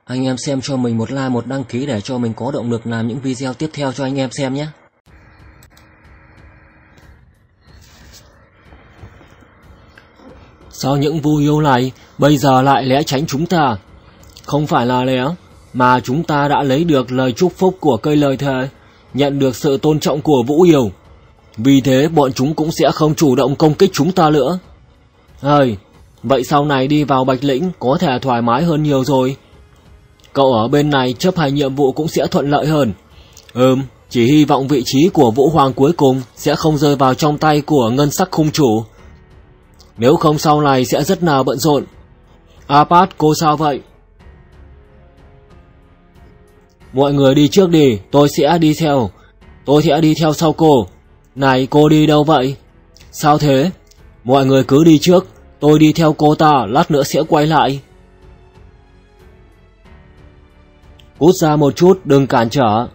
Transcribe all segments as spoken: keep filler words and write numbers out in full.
Anh em xem cho mình một like, một đăng ký để cho mình có động lực làm những video tiếp theo cho anh em xem nhé. Sao những vu yêu này bây giờ lại né tránh chúng ta? Không phải là né, mà chúng ta đã lấy được lời chúc phúc của cây lời thề, nhận được sự tôn trọng của vũ yêu. Vì thế bọn chúng cũng sẽ không chủ động công kích chúng ta nữa. Ơi, vậy sau này đi vào Bạch Lĩnh có thể thoải mái hơn nhiều rồi. Cậu ở bên này chấp hành nhiệm vụ cũng sẽ thuận lợi hơn. Ừm, chỉ hy vọng vị trí của Vũ Hoàng cuối cùng sẽ không rơi vào trong tay của ngân sắc khung chủ. Nếu không sau này sẽ rất nào bận rộn. Apat, cô sao vậy? Mọi người đi trước đi, tôi sẽ đi theo. Tôi sẽ đi theo sau cô. Này, cô đi đâu vậy? Sao thế? Mọi người cứ đi trước, tôi đi theo cô ta, lát nữa sẽ quay lại. Cút ra một chút, đừng cản trở.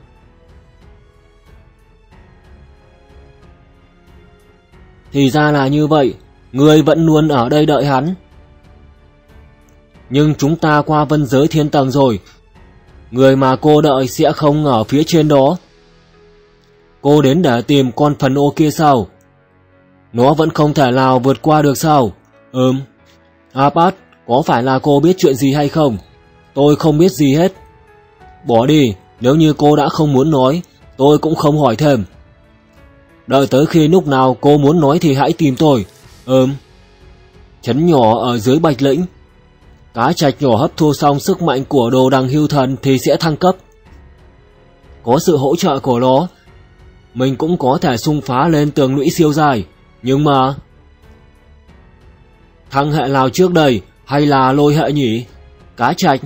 Thì ra là như vậy, ngươi vẫn luôn ở đây đợi hắn. Nhưng chúng ta qua vân giới thiên tầng rồi. Người mà cô đợi sẽ không ở phía trên đó. Cô đến để tìm con phần ô kia sao? Nó vẫn không thể nào vượt qua được sao? Ừm. Apat, có phải là cô biết chuyện gì hay không? Tôi không biết gì hết. Bỏ đi, nếu như cô đã không muốn nói, tôi cũng không hỏi thêm. Đợi tới khi lúc nào cô muốn nói thì hãy tìm tôi. Ừm. Trấn nhỏ ở dưới Bạch Lĩnh. Cá trạch nhỏ hấp thu xong sức mạnh của đồ đằng hưu thần thì sẽ thăng cấp. Có sự hỗ trợ của nó, mình cũng có thể xung phá lên tường lũy siêu dài. Nhưng mà thăng hệ nào trước đây, hay là lôi hệ nhỉ? Cá trạch.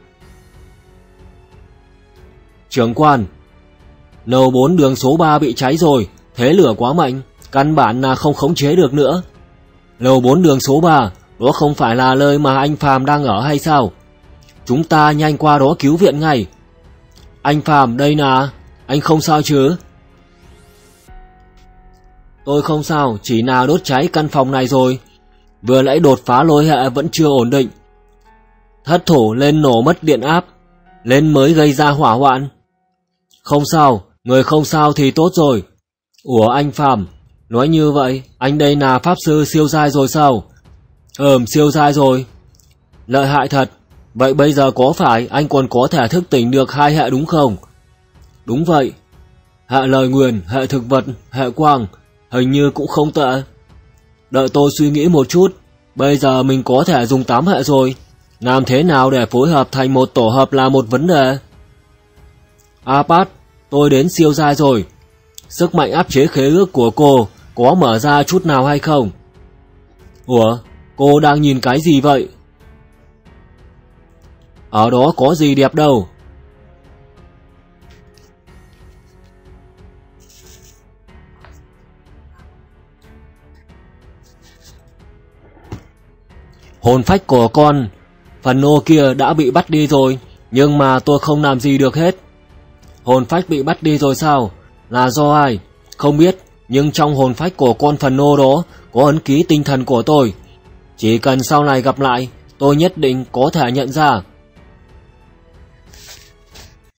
Trưởng quan, lầu bốn đường số ba bị cháy rồi, thế lửa quá mạnh, căn bản là không khống chế được nữa. Lầu bốn đường số ba, đó không phải là nơi mà anh Phàm đang ở hay sao? Chúng ta nhanh qua đó cứu viện ngay. Anh Phàm, đây nè, anh không sao chứ? Tôi không sao, chỉ là đốt cháy căn phòng này rồi. Vừa nãy đột phá lôi hệ vẫn chưa ổn định. Thất thủ lên nổ mất điện áp, lên mới gây ra hỏa hoạn. Không sao, người không sao thì tốt rồi. Ủa anh Phàm, nói như vậy, anh đây là pháp sư siêu giai rồi sao? Ừm, siêu giai rồi. Lợi hại thật. Vậy bây giờ có phải anh còn có thể thức tỉnh được hai hệ đúng không? Đúng vậy. Hệ lời nguyền, hệ thực vật, hệ quang, hình như cũng không tệ. Đợi tôi suy nghĩ một chút. Bây giờ mình có thể dùng tám hệ rồi. Làm thế nào để phối hợp thành một tổ hợp là một vấn đề. Apat, tôi đến siêu giai rồi. Sức mạnh áp chế khế ước của cô có mở ra chút nào hay không? Ủa, cô đang nhìn cái gì vậy? Ở đó có gì đẹp đâu. Hồn phách của con phần ô kia đã bị bắt đi rồi, nhưng mà tôi không làm gì được hết. Hồn phách bị bắt đi rồi sao? Là do ai? Không biết, nhưng trong hồn phách của con phần ô đó có ấn ký tinh thần của tôi. Chỉ cần sau này gặp lại, tôi nhất định có thể nhận ra.